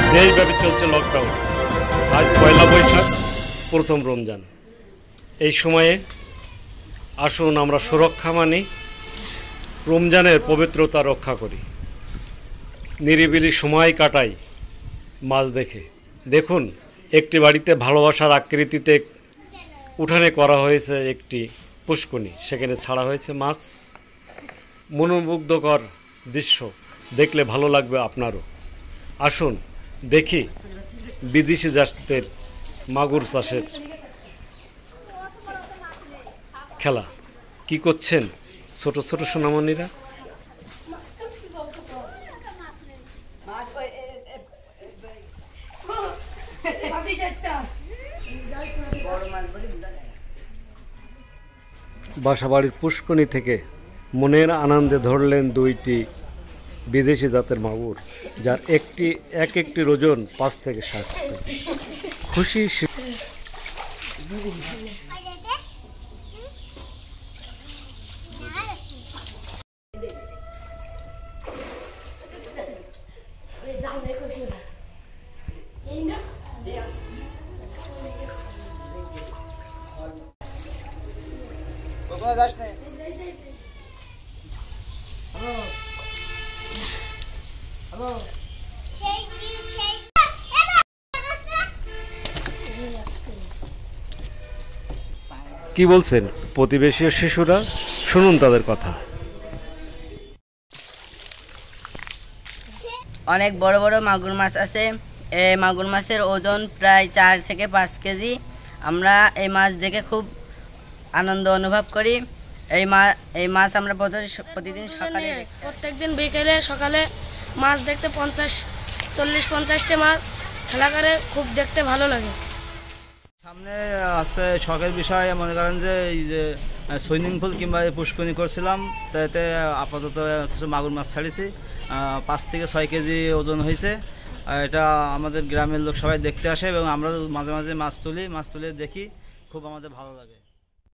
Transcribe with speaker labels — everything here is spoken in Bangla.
Speaker 1: দেশব্যাপী চলছে লকডাউন। আজ পয়লা বৈশাখ, প্রথম রমজান। এই সময়ে আসুন আমরা সুরক্ষা মানি, রমজানের পবিত্রতা রক্ষা করি, নিরিবিলি সময় কাটাই মাছ দেখে। দেখুন, একটি বাড়িতে ভালোবাসার আকৃতিতে উঠানে করা হয়েছে একটি পুষ্করণী, সেখানে ছাড়া হয়েছে মাছ। মনোমুগ্ধকর দৃশ্য, দেখলে ভালো লাগবে আপনারও। আসুন দেখি বিদেশি জাতের মাগুর চাষের খেলা। কি করছেন ছোট ছোট সোনামণিরা? বাসাবাড়ির পুষ্করণী থেকে মনের আনন্দে ধরলেন দুইটি বিদেশি জাতের মাগুর, যার এক একটির ওজন 5 থেকে 7 টন। খুশি কি বলছেন প্রতিবেশী শিশুরা? শুনুন তাদের কথা।
Speaker 2: অনেক বড় বড় মাগুর মাছ আছে। এই মাগুর মাছের ওজন প্রায় 4 থেকে 5 কেজি। আমরা এই মাছ দেখে খুব আনন্দ অনুভব করি। এই মাছ আমরা প্রতিদিন সকালে,
Speaker 3: প্রত্যেকদিন বিকেলে সকালে মাছ দেখতে 40-50টা মাছ খেলা করে, খুব দেখতে ভালো লাগে।
Speaker 4: সামনে আছে শখের বিষয়, মনে করেন যে এই যে সুইমিং পুল কিংবা পুষ্করণী করছিলাম, তাতে আপাতত কিছু মাগুর মাছ ছাড়িয়েছি। 5 থেকে 6 কেজি ওজন হয়েছে। এটা আমাদের গ্রামের লোক সবাই দেখতে আসে এবং আমরা মাঝে মাঝে মাছ তুলে দেখি, খুব আমাদের ভালো লাগে।